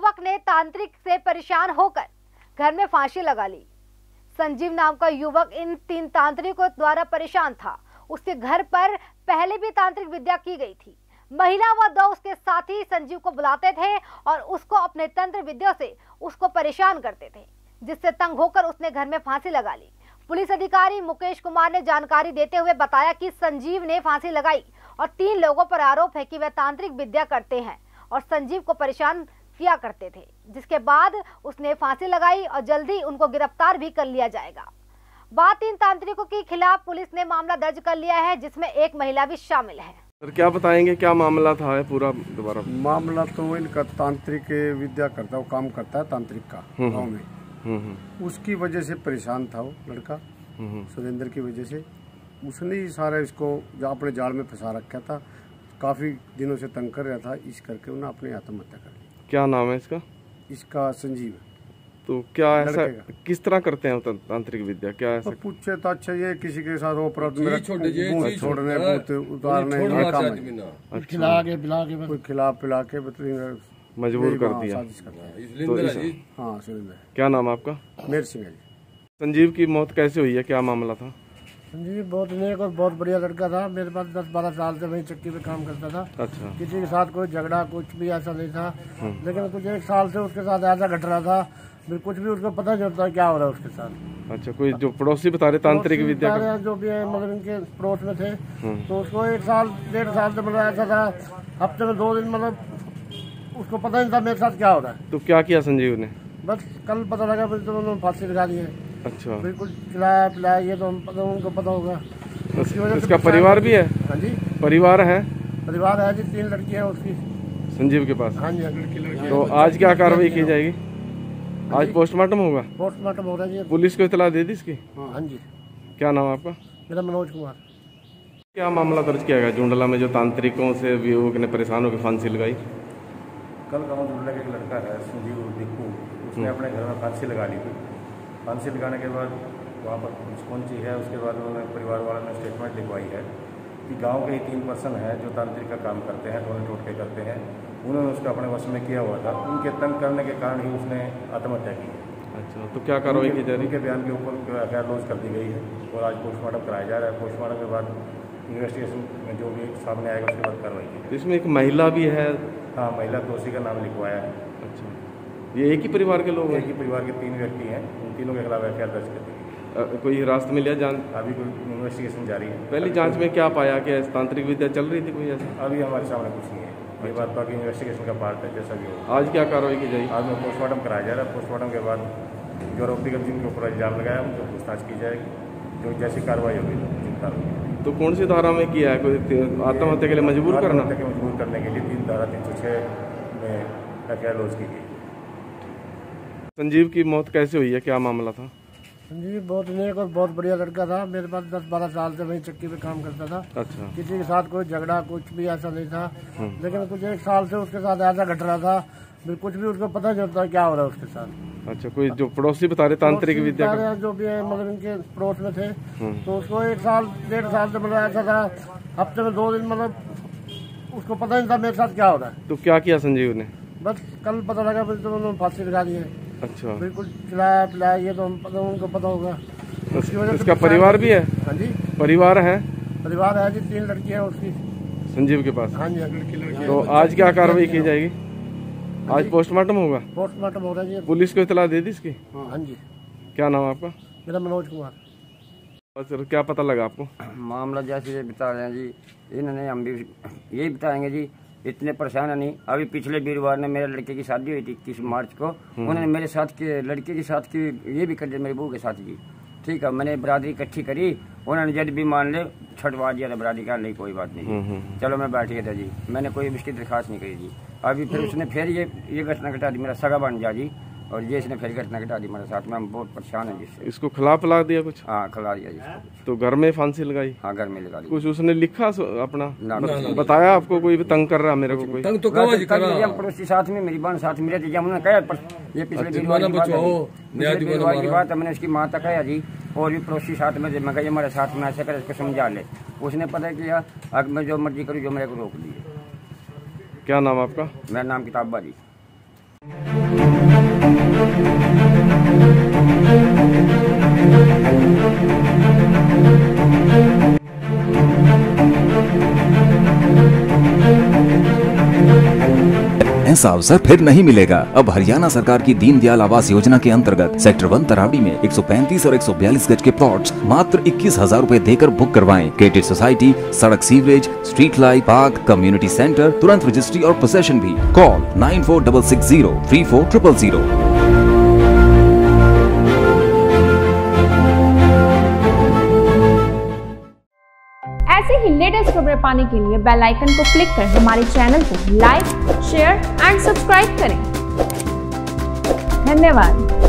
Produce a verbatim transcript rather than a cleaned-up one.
युवक ने तांत्रिक से परेशान होकर घर में फांसी लगा ली। संजीव नाम का युवक इन तीन तांत्रिकों द्वारा परेशान था। उसके घर पर पहले भी तांत्रिक विद्या की गई थी। महिला व दो उसके साथी संजीव को बुलाते थे और उसको अपने तंत्र विद्या से उसको परेशान करते थे, जिससे तंग होकर उसने घर में फांसी लगा ली। पुलिस अधिकारी मुकेश कुमार ने जानकारी देते हुए बताया कि संजीव ने फांसी लगाई और तीन लोगों पर आरोप है कि वे तांत्रिक विद्या करते हैं और संजीव को परेशान किया करते थे, जिसके बाद उसने फांसी लगाई और जल्दी उनको गिरफ्तार भी कर लिया जाएगा। बाद तीन तांत्रिकों के खिलाफ पुलिस ने मामला दर्ज कर लिया है, जिसमें एक महिला भी शामिल है। सर क्या बताएंगे, क्या मामला था पूरा दोबारा? मामला तो इनका तांत्रिक विद्या करता है, वो काम करता है तांत्रिक का गाँव में। उसकी वजह से परेशान था वो लड़का, सुरेंद्र की वजह से। उसने ही सारा इसको जो अपने जाल में फंसा रखा था, काफी दिनों से तंग कर रहा था, इस करके उन्होंने अपनी आत्महत्या कर ली। क्या नाम है इसका? इसका संजीव। तो क्या ऐसा किस तरह करते हैं तांत्रिक विद्या? क्या ऐसा तो पूछे तो अच्छा ये किसी के साथ वो छोड़ने भूत उतारने काम है, खिला के पिला के कोई खिला पिला के मजबूर कर दिया। तो हाँ सुरेंद्र। क्या नाम आपका? मेर सिंह है जी। संजीव की मौत कैसे हुई है, क्या मामला था? संजीव बहुत नेक और बहुत बढ़िया लड़का था। मेरे पास दस बारह साल से वही चक्की पे काम करता था। अच्छा। किसी के साथ कोई झगड़ा कुछ भी ऐसा नहीं था, लेकिन कुछ एक साल से उसके साथ ऐसा घट रहा था, कुछ भी उसको पता नहीं होता क्या हो रहा है उसके साथ। अच्छा, कोई जो पड़ोसी बता रहे तांत्रिक विद्या का? जो भी है मतलब इनके पड़ोस में थे, तो उसको एक साल डेढ़ साल से मतलब ऐसा था, हफ्ते में दो दिन मतलब उसको पता नहीं था मेरे साथ क्या हो रहा है। तो क्या किया संजीव ने? बस कल पता लगा, फिर तो उन्होंने फांसी लगा दी है। अच्छा। बिल्कुल खिलाया पिलाया, ये तो पता उनको पता होगा। इसका परिवार भी है? हाँ जी, परिवार है। परिवार है जी, तीन लड़की है उसकी संजीव के पास। हाँ जी। तो आज क्या कार्रवाई की जाएगी? आज पोस्टमार्टम होगा? पोस्टमार्टम हो रहा है जी। पुलिस को इतला दे दी इसकी? हाँ जी। क्या नाम आपका? मेरा मनोज कुमार। क्या मामला दर्ज किया गया जुंडला में जो तांत्रिकों से युवक ने परेशान होकर फांसी लगाई? कल गाँव जुंडला का एक लड़का है संजीव दिक्कू, उसने अपने घर में फांसी लगा ली थी। फांसी लगाने के बाद वहाँ पर पुलिस पहुंची है। उसके बाद उन्होंने परिवार वालों ने स्टेटमेंट लिखवाई है कि गांव के ही तीन पर्सन हैं जो तांत्रिक का काम करते हैं, टोने टोटके करते हैं, उन्होंने उसको अपने वश में किया हुआ था। उनके तंग करने के कारण ही उसने आत्महत्या की। अच्छा, तो क्या कार्रवाई की जा रही है? उनके बयान के ऊपर एफ आई आर लॉन्च कर दी गई है और आज पोस्टमार्टम कराया जा रहा है। पोस्टमार्टम के बाद इन्वेस्टिगेशन में जो भी सामने आएगा उसके बाद कार्रवाई की। तो इसमें एक महिला भी है? हाँ, महिला दोषी का नाम लिखवाया है। अच्छा, ये एक ही परिवार के लोग हैं? एक ही परिवार के तीन व्यक्ति हैं, उन तीनों के खिलाफ एफ आई आर दर्ज कर दी गई। कोई हिरासत में लिया? जान अभी कोई इन्वेस्टिगेशन जारी है। पहली जांच में क्या पाया कि तांत्रिक विद्या चल रही थी कोई ऐसा? अभी हमारे सामने कुछ नहीं है, ये बात बाकी इन्वेस्टिगेशन का पार्ट है जैसा भी हो। आज क्या कार्रवाई की जाएगी? आज में पोस्टमार्टम कराया जा रहा है। पोस्टमार्टम के बाद जो आरोपी जिनके ऊपर इल्जाम लगाया उनको पूछताछ की जाएगी, जो जैसी कार्रवाई होगी उचित कार्रवाई। तो कौन सी धारा में किया है? कोई आत्महत्या के लिए मजबूर करना? आत्महत्या के मजबूर करने के लिए तीन धारा तीन सौ छः में एफ आई आर लॉन्च की गई। संजीव की मौत कैसे हुई है, क्या मामला था? संजीव बहुत नेक और बहुत बढ़िया लड़का था। मेरे पास दस बारह साल से वही चक्की पे काम करता था। अच्छा। किसी के साथ कोई झगड़ा कुछ भी ऐसा नहीं था, लेकिन कुछ एक साल से उसके साथ ऐसा घट रहा था, कुछ भी उसको पता नहीं होता क्या हो रहा है उसके साथ। अच्छा, कोई जो पड़ोसी बता रहे तांत्रिक विद्या का? जो भी है मतलब इनके पड़ोस में थे, तो उसको एक साल डेढ़ साल से मतलब ऐसा था, हफ्ते में दो दिन मतलब उसको पता नहीं था मेरे साथ क्या हो रहा है। तो क्या किया संजीव ने? बस कल पता लगा, फिर तो उन्होंने फांसी लगा दी है। अच्छा। बिल्कुल खिलाया पिलाया, ये तो पता उनको पता होगा। इसका परिवार भी है? हाँ जी, परिवार है। परिवार है जी, तीन लड़की है उसकी संजीव के पास। हाँ जी। तो आज क्या कार्रवाई की जाएगी? आज पोस्टमार्टम होगा? पोस्टमार्टम हो रहा है जी। पुलिस को इतला दे दी इसकी? हाँ जी। क्या नाम आपका? मेरा मनोज कुमार। सर क्या पता लगा आपको? मामला जैसे ये बता रहे हैं जी, इन्होंने हम भी यही बताएंगे जी, इतने परेशान नहीं। अभी पिछले वीरवार ने मेरे लड़के की शादी हुई थी इक्कीस मार्च को, उन्होंने मेरे साथ के लड़के के साथ की ये भी कर दिया, मेरी बहू के साथ जी। ठीक है, मैंने बरादरी इकट्ठी करी, उन्होंने जब भी मान ले छटवा दिया था बरादरी का, नहीं कोई बात नहीं, चलो मैं बैठ गया था जी। मैंने कोई इसकी दरखास्त नहीं करी जी। अभी फिर उसने फिर ये ये घटना घटा दी, मेरा सगा बन जा जी, और ये इसने फिर घटना घटा दी मेरे साथ में। हम बहुत परेशान हैं जिससे। इसको खिला पिला दिया कुछ? हाँ, खिला दिया जिसको। तो घर में फांसी लगाई? हाँ, घर में लगा दी। कुछ उसने लिखा अपना? ना, ना, ना, बताया आपको कोई भी तंग कर रहा मेरे को? कोई तंग तो पड़ोसी साथ में मेरी बहन साथ में रहती है, उन्होंने कहा ये पिछले वीरवार की बात है, मैंने उसकी माँ तक कहा जी, और भी पड़ोसी साथ में, मैं ये हमारे साथ में ऐसे कर, इसको समझा ले। उसने पता किया, अब मैं जो मर्जी करूँ, जो मेरे को रोक दिए। क्या नाम आपका? मेरा नाम किताबा जी। ऐसा अवसर फिर नहीं मिलेगा। अब हरियाणा सरकार की दीनदयाल आवास योजना के अंतर्गत सेक्टर वन तरावड़ी में एक सौ पैंतीस और एक सौ बयालीस गज के प्लॉट्स मात्र इक्कीस हजार रूपए देकर बुक करवाएं। क्रेडिट सोसाइटी, सड़क, sewerage, street light, park, community centre, तुरंत रजिस्ट्री और पोसेशन भी। Call nine four double six zero three four triple zero. ऐसे ही लेटेस्ट खबरें पाने के लिए बेल आइकन को क्लिक कर हमारे चैनल को लाइक, शेयर एंड सब्सक्राइब करें। धन्यवाद।